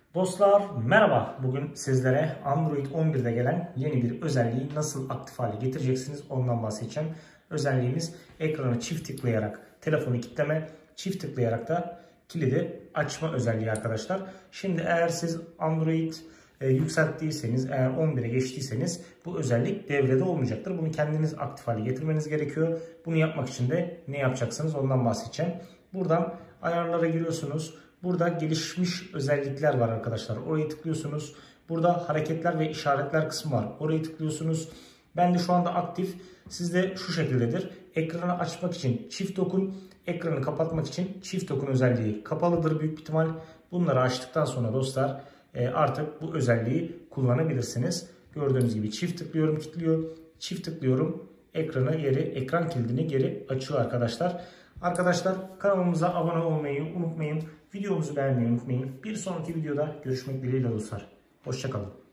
Dostlar merhaba. Bugün sizlere Android 11'de gelen yeni bir özelliği nasıl aktif hale getireceksiniz ondan bahsedeceğim. Özelliğimiz ekranı çift tıklayarak telefonu kilitleme, çift tıklayarak da kilidi açma özelliği arkadaşlar. Şimdi eğer siz Android yükselttiyseniz, eğer 11'e geçtiyseniz bu özellik devrede olmayacaktır. Bunu kendiniz aktif hale getirmeniz gerekiyor. Bunu yapmak için de ne yapacaksınız ondan bahsedeceğim. Buradan ayarlara giriyorsunuz. Burada gelişmiş özellikler var arkadaşlar. Oraya tıklıyorsunuz. Burada hareketler ve işaretler kısmı var. Oraya tıklıyorsunuz. Ben de şu anda aktif. Sizde şu şekildedir. Ekranı açmak için çift dokun. Ekranı kapatmak için çift dokun özelliği kapalıdır büyük ihtimal. Bunları açtıktan sonra dostlar artık bu özelliği kullanabilirsiniz. Gördüğünüz gibi çift tıklıyorum, kilitliyor. Çift tıklıyorum. Ekran kilidini geri açıyor arkadaşlar. Arkadaşlar kanalımıza abone olmayı unutmayın. Videomuzu beğenmeyi unutmayın. Bir sonraki videoda görüşmek dileğiyle dostlar. Hoşça kalın.